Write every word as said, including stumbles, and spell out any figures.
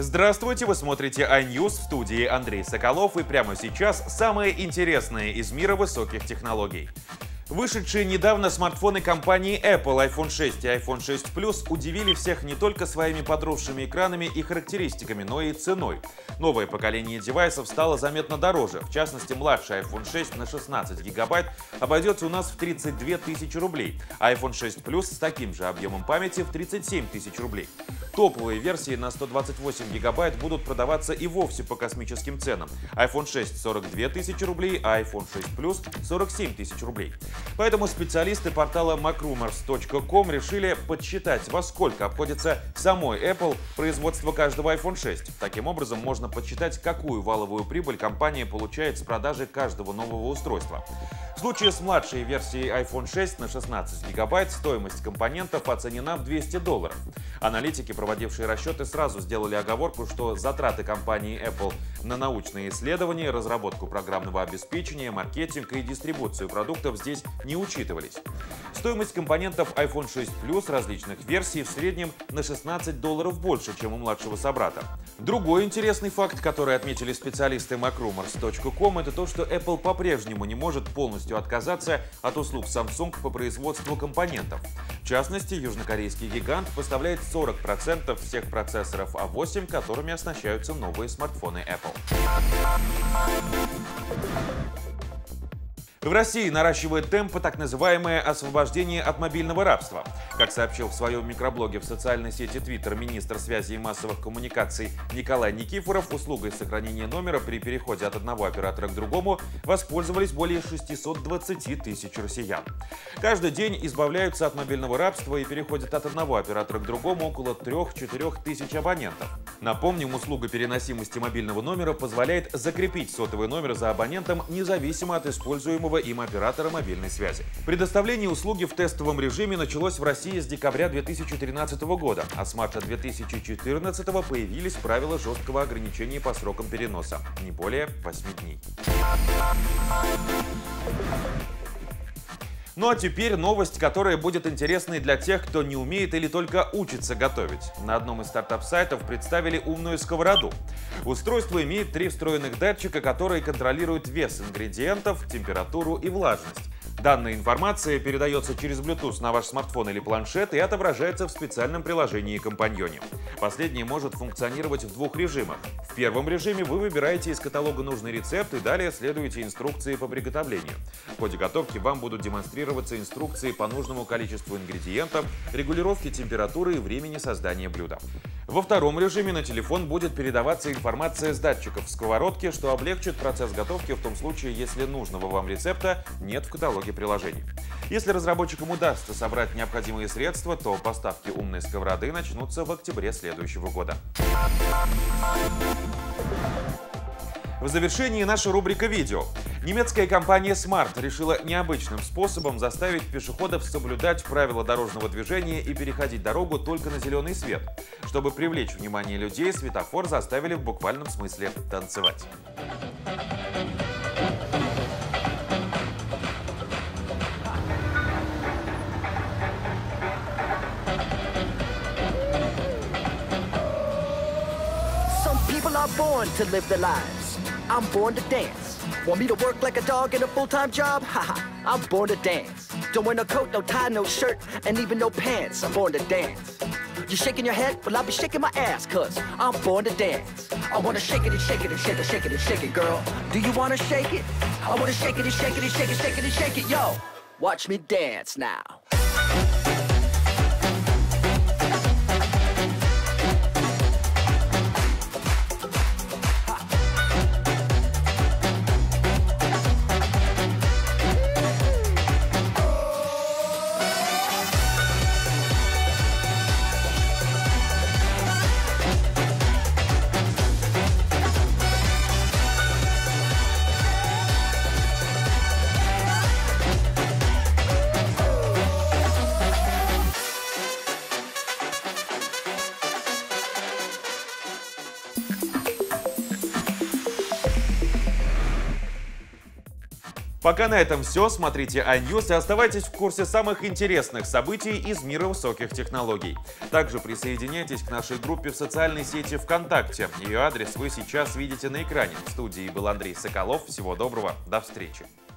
Здравствуйте, вы смотрите iNews, в студии Андрей Соколов, и прямо сейчас самое интересное из мира высоких технологий. Вышедшие недавно смартфоны компании Apple айфон шесть и айфон шесть плюс удивили всех не только своими подросшими экранами и характеристиками, но и ценой. Новое поколение девайсов стало заметно дороже. В частности, младший айфон шесть на шестнадцать гигабайт обойдется у нас в тридцать две тысячи рублей, а айфон шесть плюс с таким же объемом памяти в тридцать семь тысяч рублей. Топовые версии на сто двадцать восемь гигабайт будут продаваться и вовсе по космическим ценам. айфон шесть сорок две тысячи рублей, а айфон шесть плюс сорок семь тысяч рублей. Поэтому специалисты портала мак руморс точка ком решили подсчитать, во сколько обходится самой Apple производство каждого айфон шесть. Таким образом, можно подсчитать, какую валовую прибыль компания получает с продажи каждого нового устройства. В случае с младшей версией айфон шесть на шестнадцать гигабайт стоимость компонентов оценена в двести долларов. Аналитики, проводившие расчеты, сразу сделали оговорку, что затраты компании Apple на научные исследования, разработку программного обеспечения, маркетинг и дистрибуцию продуктов здесь не учитывались. Стоимость компонентов айфон шесть плюс различных версий в среднем на шестнадцать долларов больше, чем у младшего собрата. Другой интересный факт, который отметили специалисты мак руморс точка ком, это то, что Apple по-прежнему не может полностью отказаться от услуг Samsung по производству компонентов. В частности, южнокорейский гигант поставляет сорок процентов всех процессоров а восемь, которыми оснащаются новые смартфоны Apple. В России наращивает темпы так называемое освобождение от мобильного рабства. Как сообщил в своем микроблоге в социальной сети Twitter министр связи и массовых коммуникаций Николай Никифоров, услугой сохранения номера при переходе от одного оператора к другому воспользовались более шестисот двадцати тысяч россиян. Каждый день избавляются от мобильного рабства и переходят от одного оператора к другому около трёх-четырёх тысяч абонентов. Напомним, услуга переносимости мобильного номера позволяет закрепить сотовый номер за абонентом независимо от используемого им оператора мобильной связи. Предоставление услуги в тестовом режиме началось в России с декабря две тысячи тринадцатого года, а с марта две тысячи четырнадцатого появились правила жесткого ограничения по срокам переноса – не более восьми дней. Ну а теперь новость, которая будет интересной для тех, кто не умеет или только учится готовить. На одном из стартап-сайтов представили умную сковороду. Устройство имеет три встроенных датчика, которые контролируют вес ингредиентов, температуру и влажность. Данная информация передается через Bluetooth на ваш смартфон или планшет и отображается в специальном приложении «Компаньоне». Последнее может функционировать в двух режимах. В первом режиме вы выбираете из каталога нужный рецепт и далее следуете инструкции по приготовлению. В ходе готовки вам будут демонстрироваться инструкции по нужному количеству ингредиентов, регулировке температуры и времени создания блюда. Во втором режиме на телефон будет передаваться информация с датчиков в сковородке, что облегчит процесс готовки в том случае, если нужного вам рецепта нет в каталоге приложений. Если разработчикам удастся собрать необходимые средства, то поставки умной сковороды начнутся в октябре следующего года. В завершении наша рубрика «Видео». Немецкая компания Smart решила необычным способом заставить пешеходов соблюдать правила дорожного движения и переходить дорогу только на зеленый свет. Чтобы привлечь внимание людей, светофор заставили в буквальном смысле танцевать. People are born to live their lives. I'm born to dance. Want me to work like a dog in a full-time job? Haha, I'm born to dance. Don't wear no coat, no tie, no shirt, and even no pants. I'm born to dance. You shaking your head? Well, I'll be shaking my ass, cause I'm born to dance. I wanna shake it and shake it and shake it, shake it and shake it, girl. Do you wanna shake it? I wanna shake it and shake it and shake it, shake it and shake it, yo. Watch me dance now. Пока на этом все. Смотрите iNews и оставайтесь в курсе самых интересных событий из мира высоких технологий. Также присоединяйтесь к нашей группе в социальной сети ВКонтакте. Ее адрес вы сейчас видите на экране. В студии был Андрей Соколов. Всего доброго. До встречи.